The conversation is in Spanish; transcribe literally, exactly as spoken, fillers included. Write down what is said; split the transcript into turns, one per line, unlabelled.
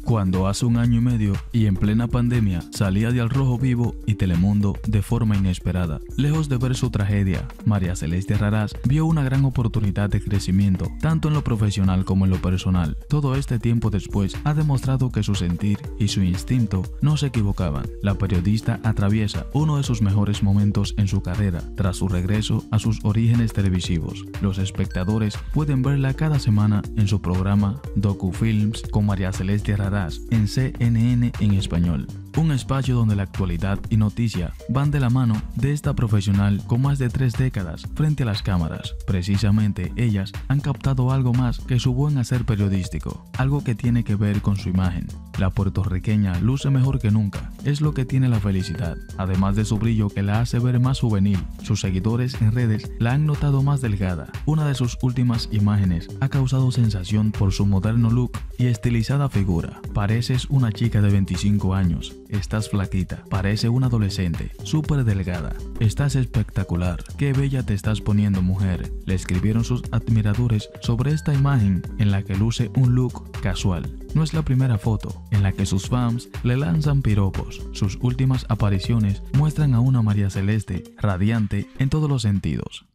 Cuando hace un año y medio y en plena pandemia salía de Al Rojo Vivo y Telemundo de forma inesperada. Lejos de ver su tragedia, María Celeste Raraz vio una gran oportunidad de crecimiento, tanto en lo profesional como en lo personal. Todo este tiempo después ha demostrado que su sentir y su instinto no se equivocaban. La periodista atraviesa uno de sus mejores momentos en su carrera, tras su regreso a sus orígenes televisivos. Los espectadores pueden verla cada semana en su programa DocuFilms con María Celeste Raraz en C N N en español. Un espacio donde la actualidad y noticia van de la mano de esta profesional con más de tres décadas frente a las cámaras. Precisamente ellas han captado algo más que su buen hacer periodístico, algo que tiene que ver con su imagen. La puertorriqueña luce mejor que nunca, es lo que tiene la felicidad, además de su brillo que la hace ver más juvenil. Sus seguidores en redes la han notado más delgada. Una de sus últimas imágenes ha causado sensación por su moderno look y estilizada figura. Pareces una chica de veinticinco años. Estás flaquita, parece una adolescente, súper delgada. Estás espectacular, qué bella te estás poniendo, mujer, le escribieron sus admiradores sobre esta imagen en la que luce un look casual. No es la primera foto en la que sus fans le lanzan piropos. Sus últimas apariciones muestran a una María Celeste radiante en todos los sentidos.